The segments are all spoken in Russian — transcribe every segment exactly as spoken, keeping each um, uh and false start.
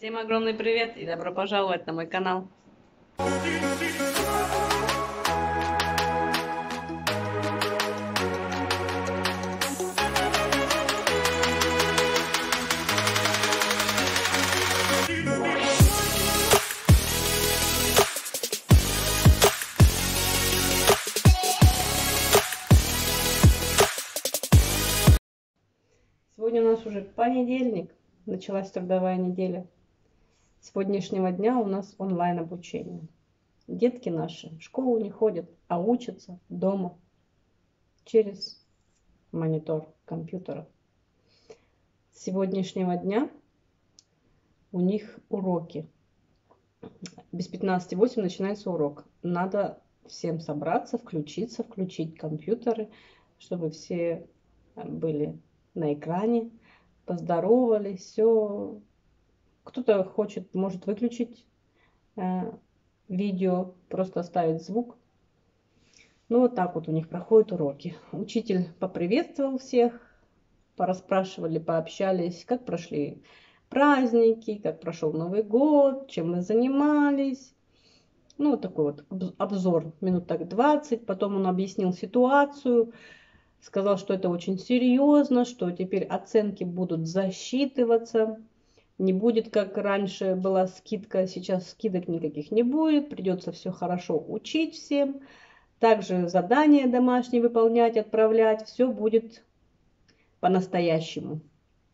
Всем огромный привет и добро пожаловать на мой канал. Сегодня у нас уже понедельник, началась трудовая неделя. С сегодняшнего дня у нас онлайн обучение. Детки наши в школу не ходят, а учатся дома через монитор компьютера. С сегодняшнего дня у них уроки. Без пятнадцати восемь начинается урок. Надо всем собраться, включиться, включить компьютеры, чтобы все были на экране, поздоровались, все. Кто-то хочет, может выключить э, видео, просто оставить звук. Ну вот так вот у них проходят уроки. Учитель поприветствовал всех, порасспрашивали, пообщались, как прошли праздники, как прошел Новый год, чем мы занимались. Ну вот такой вот обзор, минут так двадцать. Потом он объяснил ситуацию. Сказал, что это очень серьезно, что теперь оценки будут засчитываться. Не будет, как раньше была скидка, сейчас скидок никаких не будет. Придется все хорошо учить всем. Также задания домашние выполнять, отправлять. Все будет по-настоящему.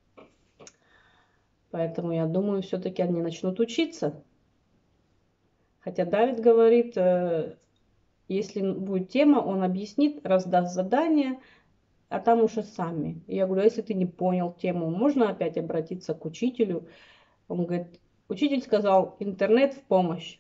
Поэтому я думаю, все-таки они начнут учиться. Хотя Давид говорит, если будет тема, он объяснит, раздаст задание. А там уже сами. Я говорю, а если ты не понял тему, можно опять обратиться к учителю? Он говорит, учитель сказал, интернет в помощь.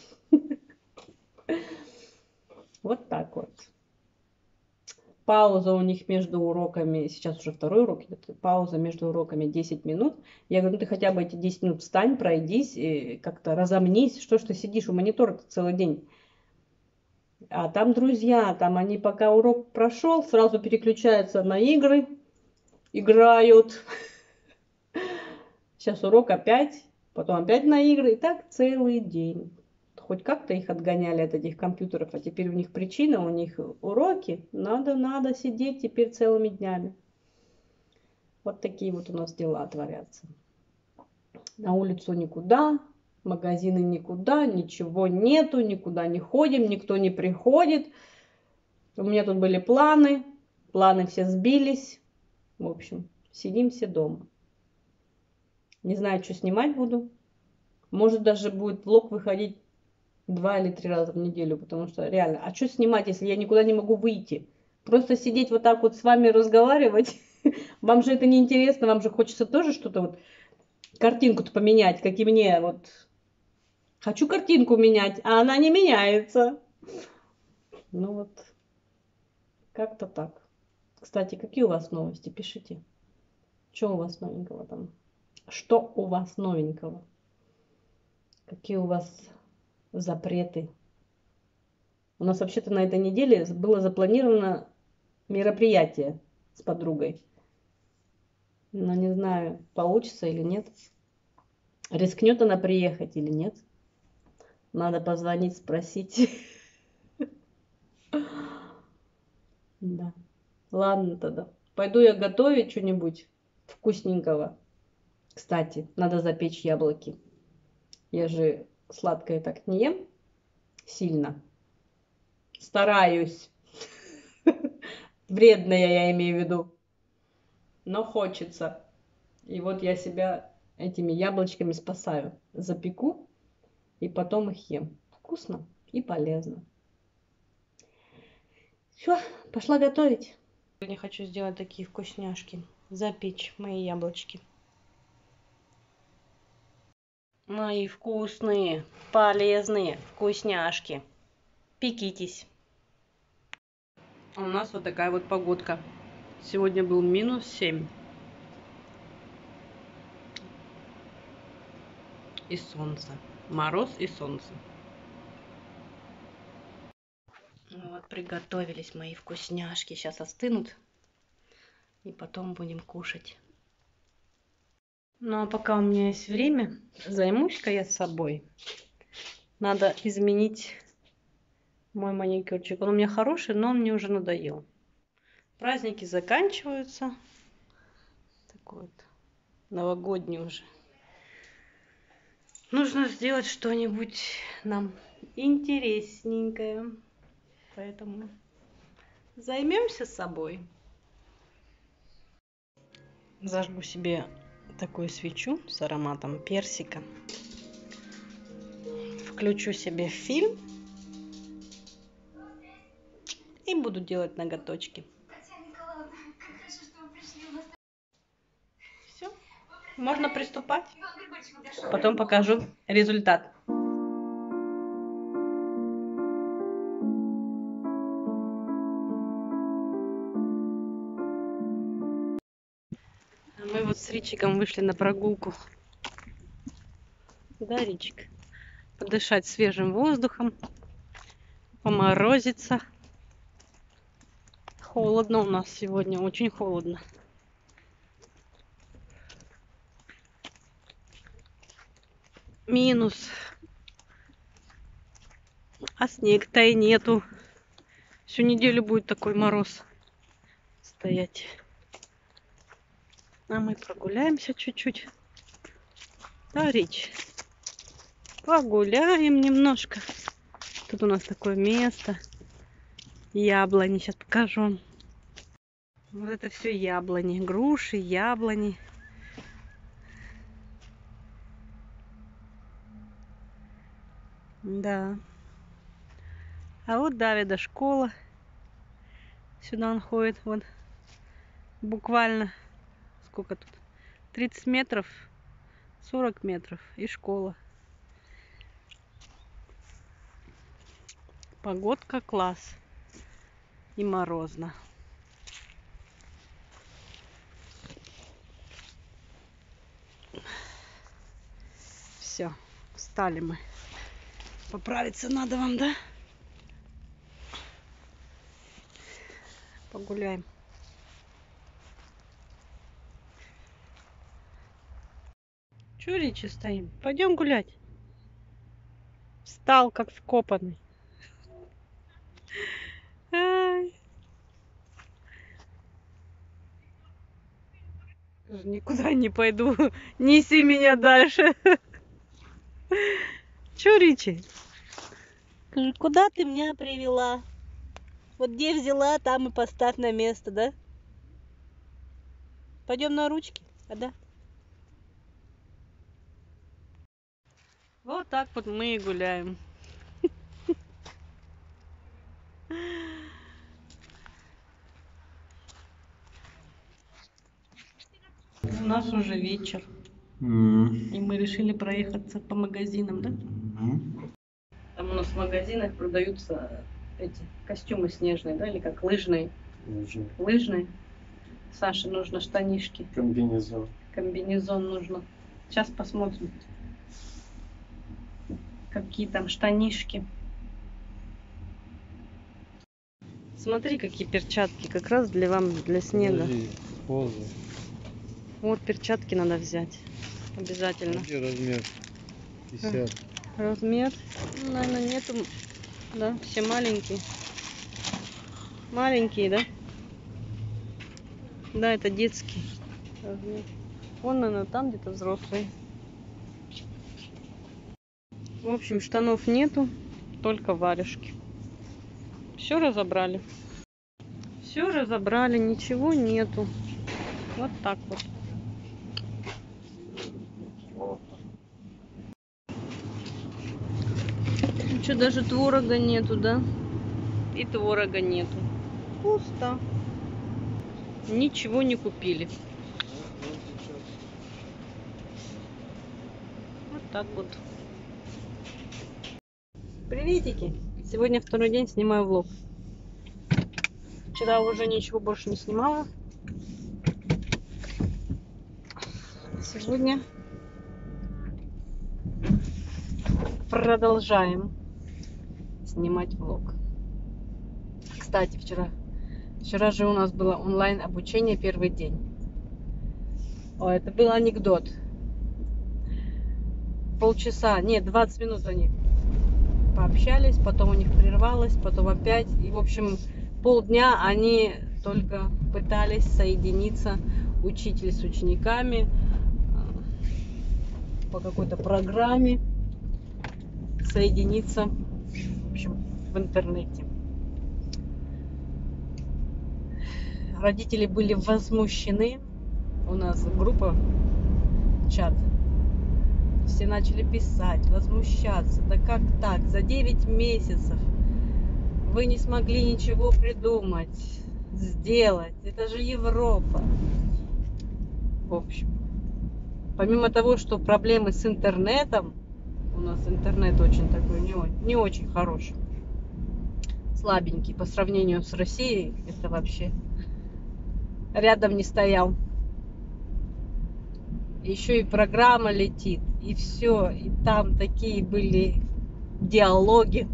Вот так вот. Пауза у них между уроками, сейчас уже второй урок идет, пауза между уроками десять минут. Я говорю, ну ты хотя бы эти десять минут встань, пройдись, как-то разомнись. Что ж ты сидишь у монитора целый день? А там друзья, там они пока урок прошел, сразу переключаются на игры, играют. Сейчас урок опять, потом опять на игры, и так целый день. Хоть как-то их отгоняли от этих компьютеров, а теперь у них причина, у них уроки, надо, надо сидеть теперь целыми днями. Вот такие вот у нас дела творятся. На улицу никуда, магазины никуда, ничего нету, никуда не ходим, никто не приходит. У меня тут были планы, планы все сбились. В общем, сидим все дома. Не знаю, что снимать буду. Может, даже будет влог выходить два или три раза в неделю, потому что реально, а что снимать, если я никуда не могу выйти? Просто сидеть вот так вот с вами разговаривать, вам же это не интересно, вам же хочется тоже что-то вот, картинку-то поменять, как и мне, вот. Хочу картинку менять, а она не меняется. Ну вот, как-то так. Кстати, какие у вас новости? Пишите. Что у вас новенького там? Что у вас новенького? Какие у вас запреты? У нас вообще-то на этой неделе было запланировано мероприятие с подругой. Но не знаю, получится или нет. Рискнет она приехать или нет. Надо позвонить, спросить. Да. Ладно тогда. Пойду я готовить что-нибудь вкусненького. Кстати, надо запечь яблоки. Я же сладкое так не ем сильно. Стараюсь. Вредное я имею в виду. Но хочется. И вот я себя этими яблочками спасаю. Запеку и потом их ем. Вкусно и полезно. Все, пошла готовить. Сегодня хочу сделать такие вкусняшки. Запечь мои яблочки. Мои вкусные, полезные вкусняшки. Пекитесь. У нас вот такая вот погодка. Сегодня был минус семь. И солнце. Мороз и солнце. Вот, приготовились мои вкусняшки. Сейчас остынут. И потом будем кушать. Ну а пока у меня есть время, займусь-ка я собой. Надо изменить мой маникюрчик. Он у меня хороший, но он мне уже надоел. Праздники заканчиваются. Такой вот новогодний уже. Нужно сделать что-нибудь нам интересненькое. Поэтому займемся собой. Зажгу себе такую свечу с ароматом персика. Включу себе фильм. И буду делать ноготочки. Все, можно приступать. Потом покажу результат. Мы вот с Ричиком вышли на прогулку. Да, Ричик? Подышать свежим воздухом. Поморозиться. Холодно у нас сегодня, очень холодно. Минус. А снег-то и нету. Всю неделю будет такой мороз стоять. А мы прогуляемся чуть-чуть. Да, Рич? Погуляем немножко. Тут у нас такое место. Яблони. Сейчас покажу вам. Вот это все яблони. Груши, яблони. Да. А вот Давида школа. Сюда он ходит. Вот. Буквально. Сколько тут? тридцать метров. сорок метров. И школа. Погодка класс. И морозно. Все, встали мы. Поправиться надо вам, да? Погуляем. Чё, Ричи, стоим? Пойдем гулять. Встал, как вкопанный. Ай. Никуда не пойду. Неси меня дальше. Чё, Ричи? Куда ты меня привела? Вот где взяла, там и поставь на место, да? Пойдем на ручки, а да? Вот так вот мы и гуляем. У нас уже вечер. Mm. И мы решили проехаться по магазинам, да? Mm. Там у нас в магазинах продаются эти костюмы снежные, да, или как лыжные. Лыжные. Лыжные. Саше нужно штанишки. Комбинезон. Комбинезон нужно. Сейчас посмотрим, какие там штанишки. Смотри, какие перчатки, как раз для вам, для снега. Подожди, вот перчатки надо взять. Обязательно. Где размер? пятьдесят. Размер? Ну, наверное, нету. Да, все маленькие. Маленькие, да? Да, это детский размер. Вон, наверное, там где-то взрослый. В общем, штанов нету, только варежки. Все разобрали. Все разобрали, ничего нету. Вот так вот. Что, даже творога нету, да? И творога нету. Пусто. Ничего не купили. Вот так вот. Приветики! Сегодня второй день снимаю влог. Вчера уже ничего больше не снимала. Сегодня продолжаем снимать влог. Кстати, вчера, вчера же у нас было онлайн обучение первый день. О, это был анекдот. полчаса, нет, двадцать минут они пообщались, потом у них прервалось, потом опять. И, в общем, полдня они только пытались соединиться, учитель с учениками, по какой-то программе соединиться, в общем, в интернете. Родители были возмущены. У нас группа, чат. Все начали писать, возмущаться. Да как так? За девять месяцев вы не смогли ничего придумать, сделать. Это же Европа. В общем, помимо того, что проблемы с интернетом, у нас интернет очень такой, не, не очень хороший, слабенький по сравнению с Россией, это вообще рядом не стоял. Еще и программа летит, и все, и там такие были диалоги.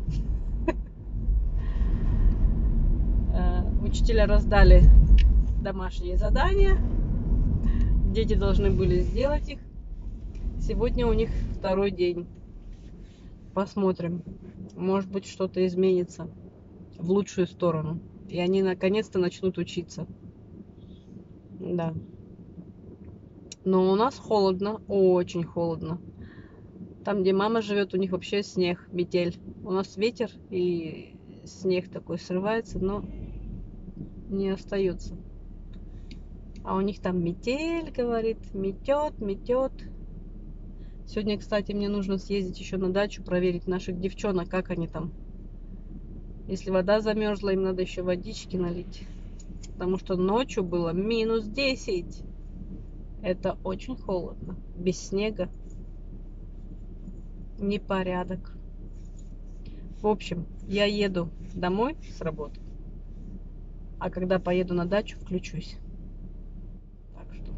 Учителя раздали домашние задания, дети должны были сделать их. Сегодня у них второй день. Посмотрим, может быть, что-то изменится в лучшую сторону, и они наконец-то начнут учиться. Да. Но у нас холодно, очень холодно. Там, где мама живет, у них вообще снег, метель. У нас ветер и снег такой срывается, но не остается. А у них там метель, говорит, метет, метет. Сегодня, кстати, мне нужно съездить еще на дачу, проверить наших девчонок, как они там. Если вода замерзла, им надо еще водички налить. Потому что ночью было минус десять. Это очень холодно. Без снега. Непорядок. В общем, я еду домой с работы. А когда поеду на дачу, включусь. Так что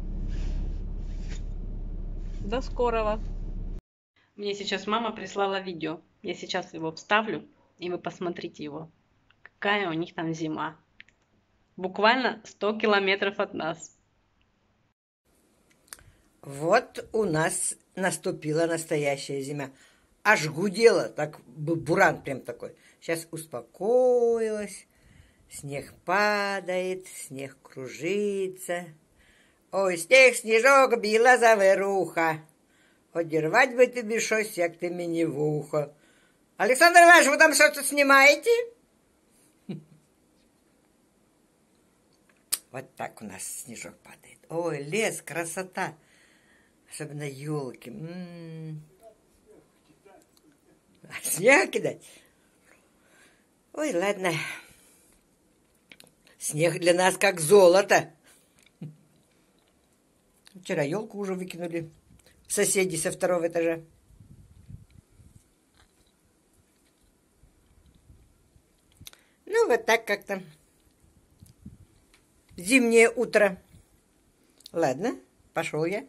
до скорого. Мне сейчас мама прислала видео. Я сейчас его вставлю, и вы посмотрите его. Какая у них там зима. Буквально сто километров от нас. Вот у нас наступила настоящая зима. Аж гудела, так буран прям такой. Сейчас успокоилась. Снег падает, снег кружится. Ой, снег, снежок, біла заверуха. Одірвать би тобі щось, як ти мені в ухо. Александр Иванович, вы там что-то снимаете? Вот так у нас снежок падает. Ой, лес, красота. Особенно елки. М-м-м. Снег кидать? Ой, ладно. Снег для нас как золото. Вчера елку уже выкинули. Соседи со второго этажа. Ну, вот так как-то. Зимнее утро. Ладно, пошел я.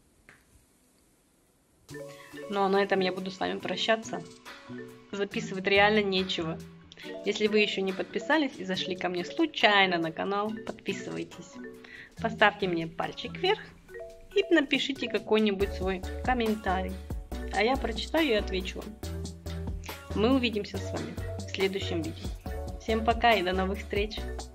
Ну, а на этом я буду с вами прощаться. Записывать реально нечего. Если вы еще не подписались и зашли ко мне случайно на канал, подписывайтесь. Поставьте мне пальчик вверх и напишите какой-нибудь свой комментарий. А я прочитаю и отвечу вам. Мы увидимся с вами в следующем видео. Всем пока и до новых встреч!